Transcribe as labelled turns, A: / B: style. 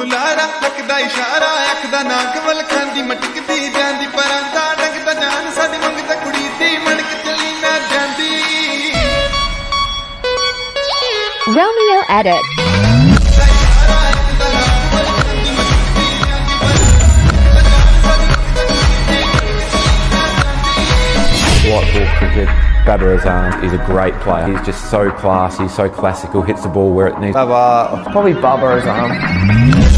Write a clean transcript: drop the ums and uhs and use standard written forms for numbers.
A: हुलारा लगदा इशारा अख दा नाक वल खांदी मटकदी जांदी परांदा डंगदा जान साडी मंगदा कुड़ी दी मणक चली ना जांदी
B: ROMEO EDITZ.
C: White ball cricket, Babar Azam is a great player. He's just so classy, so classical, hits the ball where it needs.
D: Probably Babar Azam.